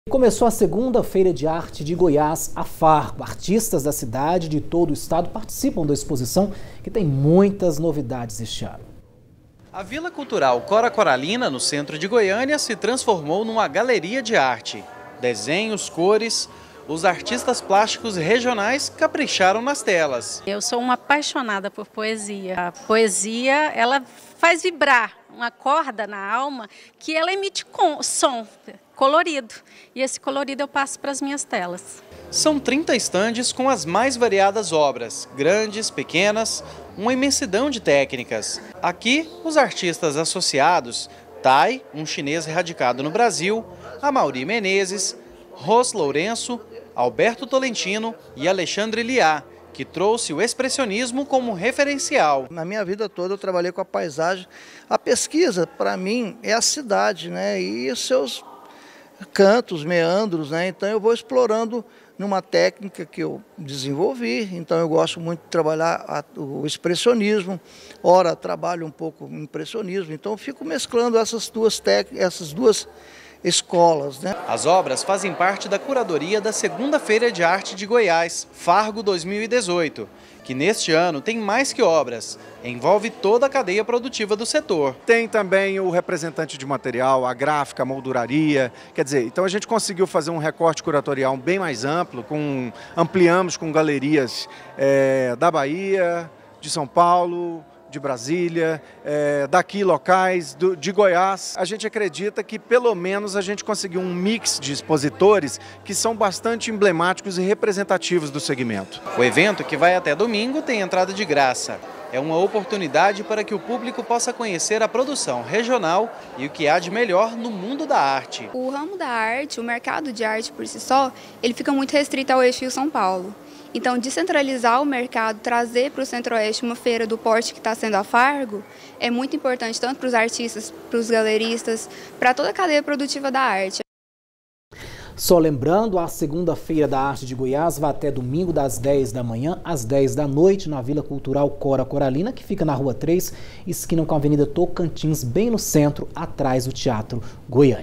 Começou a segunda Feira de Arte de Goiás, a Fargo. Artistas da cidade e de todo o estado participam da exposição, que tem muitas novidades este ano. A Vila Cultural Cora Coralina, no centro de Goiânia, se transformou numa galeria de arte. Desenhos, cores, os artistas plásticos regionais capricharam nas telas. Eu sou uma apaixonada por poesia. A poesia, ela faz vibrar uma corda na alma que ela emite som colorido. E esse colorido eu passo para as minhas telas. São 30 estandes com as mais variadas obras, grandes, pequenas, uma imensidão de técnicas. Aqui, os artistas associados, Tai, um chinês radicado no Brasil, Amaury Menezes, Ros Lourenço, Alberto Tolentino e Alexandre Liá, que trouxe o expressionismo como referencial. Na minha vida toda eu trabalhei com a paisagem. A pesquisa, para mim, é a cidade, né? E os seus cantos, meandros, né? Então eu vou explorando numa técnica que eu desenvolvi. Então eu gosto muito de trabalhar o expressionismo, ora trabalho um pouco o impressionismo. Então eu fico mesclando essas duas técnicas, essas duas escolas, né? As obras fazem parte da curadoria da segunda Feira de Arte de Goiás, Fargo 2018, que neste ano tem mais que obras, envolve toda a cadeia produtiva do setor. Tem também o representante de material, a gráfica, a molduraria, quer dizer, então a gente conseguiu fazer um recorte curatorial bem mais amplo, ampliamos com galerias da Bahia, de São Paulo, de Brasília, daqui locais, de Goiás. A gente acredita que pelo menos a gente conseguiu um mix de expositores que são bastante emblemáticos e representativos do segmento. O evento, que vai até domingo, tem entrada de graça. É uma oportunidade para que o público possa conhecer a produção regional e o que há de melhor no mundo da arte. O ramo da arte, o mercado de arte por si só, ele fica muito restrito ao eixo Rio-São Paulo. Então, descentralizar o mercado, trazer para o Centro-Oeste uma feira do porte que está sendo a Fargo, é muito importante tanto para os artistas, para os galeristas, para toda a cadeia produtiva da arte. Só lembrando, a segunda Feira da Arte de Goiás vai até domingo das 10 da manhã às 10 da noite na Vila Cultural Cora Coralina, que fica na Rua 3, esquina com a Avenida Tocantins, bem no centro, atrás do Teatro Goiânia.